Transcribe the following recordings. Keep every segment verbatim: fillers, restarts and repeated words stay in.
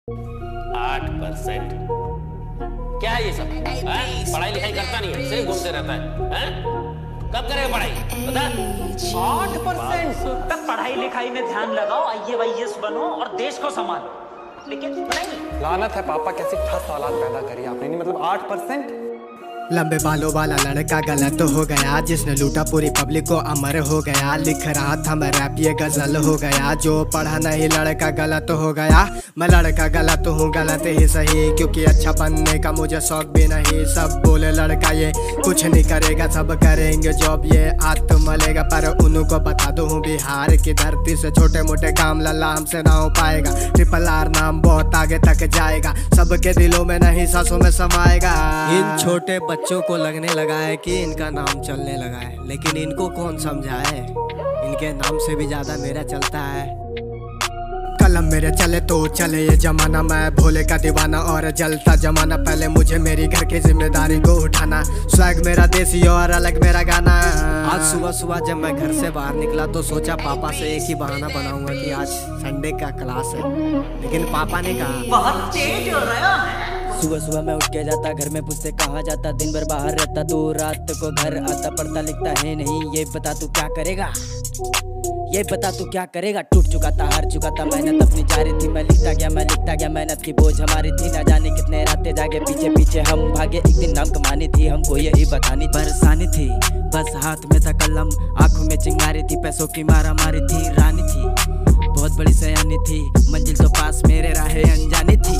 आठ परसेंट? क्या है ये सब? है? पढ़ाई लिखाई करता नहीं है, सिर्फ घूमते रहता है, है? कब करेगा पढ़ाई बता? आठ परसेंट तक पढ़ाई लिखाई में ध्यान लगाओ, आई ए वाई एस बनो और देश को संभालो, लेकिन नहीं। लानत है पापा, कैसी ठस औलाद पैदा करी आपने। नहीं मतलब आठ परसेंट। लंबे बालों वाला लड़का गलत तो हो गया, जिसने लूटा पूरी पब्लिक को अमर हो गया। लिख रहा था मैं रैप ये गजल हो गया, जो पढ़ा नहीं लड़का गलत हो गया। मैं लड़का गलत हूँ, गलत ही सही, क्योंकि अच्छा बनने का मुझे शौक भी नहीं। सब बोले लड़का ये कुछ नहीं करेगा, सब करेंगे जॉब ये आत्म मलेगा। पर उनको बता दो हूँ बिहार की धरती से छोटे मोटे काम लल्ला हमसे ना हो पाएगा। ट्रिपल आर नाम बहुत आगे तक जाएगा, सबके दिलों में नहीं सांसों में समाएगा। इन छोटे बच्चों को लगने लगा है कि इनका नाम चलने लगा है, लेकिन इनको कौन समझाए, इनके नाम से भी ज्यादा मेरा चलता है। कलम मेरे चले तो चले ये जमाना, मैं भोले का दीवाना और जलता जमाना। पहले मुझे मेरी घर की जिम्मेदारी को उठाना, स्वैग मेरा देसी और अलग मेरा गाना। आज सुबह सुबह जब मैं घर से बाहर निकला तो सोचा पापा से एक ही बहाना बनाऊंगा कि आज संडे का क्लास है, लेकिन पापा ने कहा बहुत तेज हो रहा है। सुबह सुबह मैं उठ के जाता, घर में पूछते कहाँ जाता, दिन भर बाहर रहता, तो रात को घर आता, पढ़ता लिखता है नहीं। ये बता तू क्या करेगा, ये बता तू क्या करेगा। टूट चुका था, हार चुका था, मेहनत अपनी जारी थी। मैं लिखता गया, मैं लिखता गया, मेहनत की बोझ हमारी थी। ना जाने कितने रातें जागे, पीछे पीछे हम भागे। एक दिन नाम कमानी थी, हमको यही बतानी परेशानी थी। बस हाथ में था कलम, आंखों में चिंगारी थी, पैसों की मारा मारी थी। रानी थी बहुत बड़ी सयानी थी, मंजिल तो पास मेरे राहें अनजानी थी।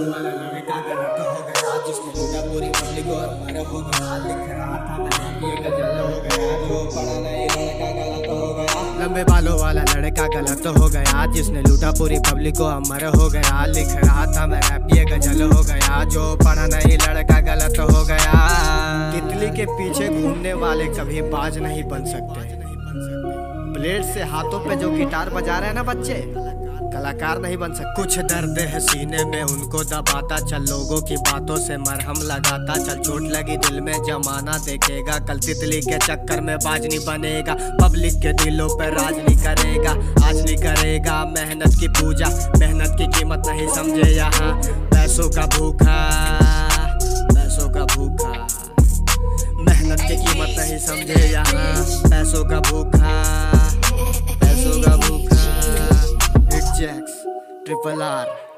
लंबे बालों वाला लड़का गलत तो हो गया, जिसने लूटा पूरी पब्लिक को अमर हो गया। लिख रहा था मैं रैप ये गजल हो गया, जो पढ़ा नहीं लड़का गलत हो गया। तितली के पीछे घूमने वाले कभी बाज नहीं बन सकते। ब्लेड से हाथों पे जो गिटार बजा रहे हैं ना बच्चे, कलाकार नहीं बन सकते। कुछ दर्द है सीने में उनको दबाता, चल लोगों की बातों से मरहम लगाता। चल चोट लगी दिल में जमाना देखेगा, कल तितली के चक्कर में बाज नहीं बनेगा। पब्लिक के दिलों पे राज नहीं करेगा, आज नहीं करेगा मेहनत की पूजा। मेहनत की कीमत नहीं समझे यहाँ, पैसों का भूखा, पैसों का भूखा। मेहनत की कीमत नहीं समझे यहाँ, पैसों का भूखा, पैसों का भूखा। Jacks, Triple R